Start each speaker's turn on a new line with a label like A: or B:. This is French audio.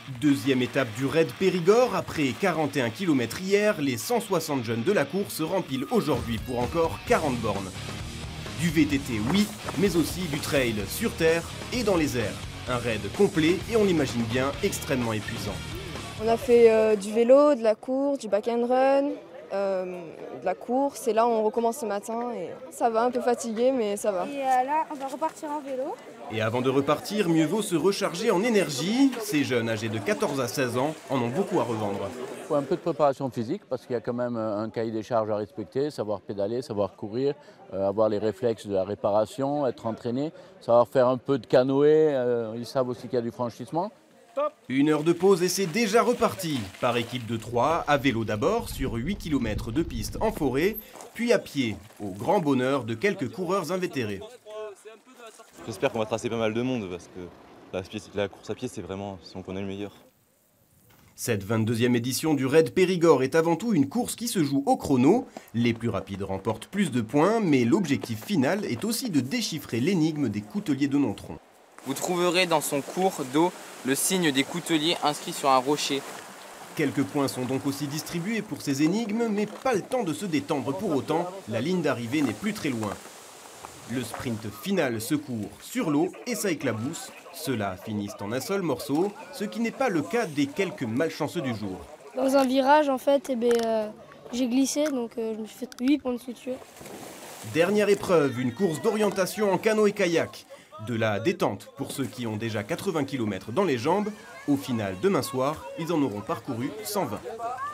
A: Deuxième étape du Raid Périgord, après 41 km hier, les 160 jeunes de la course rempilent aujourd'hui pour encore 40 bornes. Du VTT oui, mais aussi du trail sur terre et dans les airs. Un raid complet et on l'imagine bien extrêmement épuisant.
B: On a fait du vélo, de la course, du back and run, de la course et là on recommence ce matin et ça va, un peu fatigué mais ça va.
C: Et là on va repartir en vélo.
A: Et avant de repartir, mieux vaut se recharger en énergie. Ces jeunes âgés de 14 à 16 ans en ont beaucoup à revendre.
D: Il faut un peu de préparation physique parce qu'il y a quand même un cahier des charges à respecter, savoir pédaler, savoir courir, avoir les réflexes de la réparation, être entraîné, savoir faire un peu de canoë, ils savent aussi qu'il y a du franchissement.
A: Une heure de pause et c'est déjà reparti. Par équipe de 3, à vélo d'abord, sur 8 km de piste en forêt, puis à pied, au grand bonheur de quelques coureurs invétérés.
E: J'espère qu'on va tracer pas mal de monde parce que la course à pied, c'est vraiment si on connaît le meilleur.
A: Cette 22e édition du Raid Périgord est avant tout une course qui se joue au chrono. Les plus rapides remportent plus de points, mais l'objectif final est aussi de déchiffrer l'énigme des couteliers de Nontron.
F: Vous trouverez dans son cours d'eau le signe des couteliers inscrit sur un rocher.
A: Quelques points sont donc aussi distribués pour ces énigmes, mais pas le temps de se détendre pour autant. La ligne d'arrivée n'est plus très loin. Le sprint final se court sur l'eau et ça éclabousse. Ceux-là finissent en un seul morceau, ce qui n'est pas le cas des quelques malchanceux du jour.
C: Dans un virage en fait, j'ai glissé donc je me suis fait 8 points de suture.
A: Dernière épreuve, une course d'orientation en canot et kayak. De la détente pour ceux qui ont déjà 80 km dans les jambes. Au final, demain soir, ils en auront parcouru 120.